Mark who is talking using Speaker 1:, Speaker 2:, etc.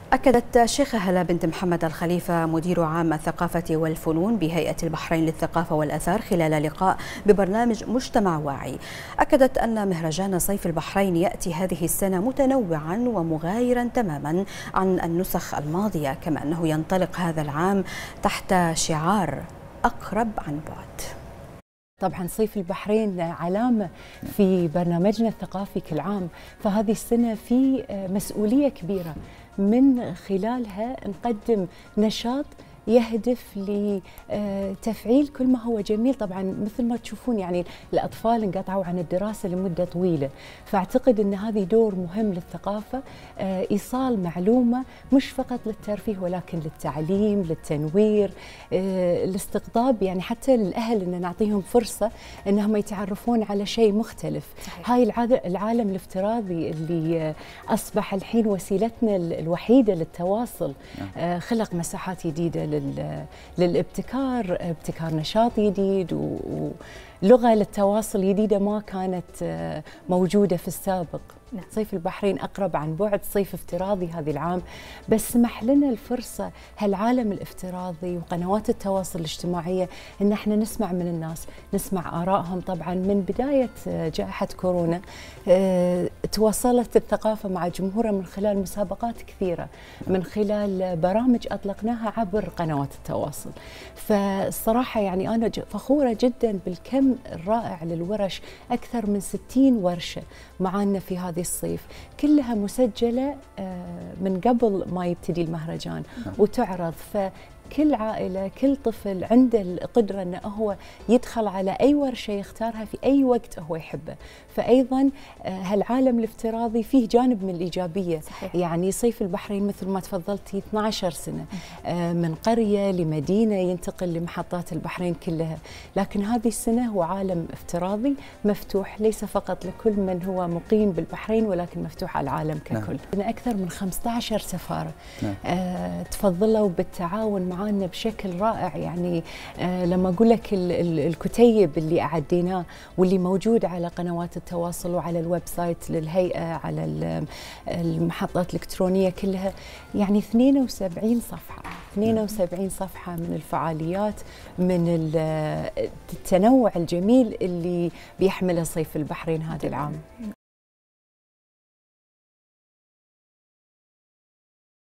Speaker 1: أكدت الشيخة هلا بنت محمد الخليفة مدير عام الثقافة والفنون بهيئة البحرين للثقافة والأثار خلال لقاء ببرنامج مجتمع واعي. أكدت أن مهرجان صيف البحرين يأتي هذه السنة متنوعا ومغايرا تماما عن النسخ الماضية، كما أنه ينطلق هذا العام تحت شعار أقرب عن بعد.
Speaker 2: طبعا صيف البحرين علامة في برنامجنا الثقافي كل عام، فهذه السنة في مسؤولية كبيرة من خلالها نقدم نشاط يهدف لتفعيل كل ما هو جميل. طبعا مثل ما تشوفون يعني الأطفال انقطعوا عن الدراسة لمدة طويلة، فأعتقد أن هذه دور مهم للثقافة، إيصال معلومة مش فقط للترفيه ولكن للتعليم، للتنوير، الاستقطاب، يعني حتى للأهل أن نعطيهم فرصة أنهم يتعرفون على شيء مختلف. صحيح. هاي العالم الافتراضي اللي أصبح الحين وسيلتنا الوحيدة للتواصل خلق مساحات جديدة للابتكار، ابتكار نشاط جديد ولغة للتواصل جديدة ما كانت موجودة في السابق. صيف البحرين أقرب عن بعد، صيف افتراضي هذا العام، بس سمح لنا الفرصة هالعالم الافتراضي وقنوات التواصل الاجتماعية إن احنا نسمع من الناس، نسمع آرائهم. طبعا من بداية جائحة كورونا تواصلت الثقافة مع جمهورها من خلال مسابقات كثيرة، من خلال برامج أطلقناها عبر قنوات التواصل. فالصراحة يعني أنا فخورة جدا بالكم الرائع للورش، أكثر من 60 ورشة معانا في هذه الصيف، كلها مسجلة من قبل ما يبتدي المهرجان وتعرض. كل عائلة، كل طفل عنده القدرة أنه هو يدخل على أي ورشة يختارها في أي وقت هو يحبه. فأيضا هالعالم الافتراضي فيه جانب من الإيجابية. صحيح. يعني صيف البحرين مثل ما تفضلتي 12 سنة من قرية لمدينة ينتقل لمحطات البحرين كلها، لكن هذه السنة هو عالم افتراضي مفتوح ليس فقط لكل من هو مقيم بالبحرين ولكن مفتوح على العالم ككل. أكثر من 15 سفارة تفضلوا بالتعاون معنا بشكل رائع. يعني لما أقول لك الكتيب اللي أعديناه واللي موجود على قنوات التواصل وعلى الويب سايت للهيئة، على المحطات الإلكترونية كلها، يعني 72 صفحة 72 صفحة من الفعاليات، من التنوع الجميل اللي بيحمله صيف البحرين هذا العام.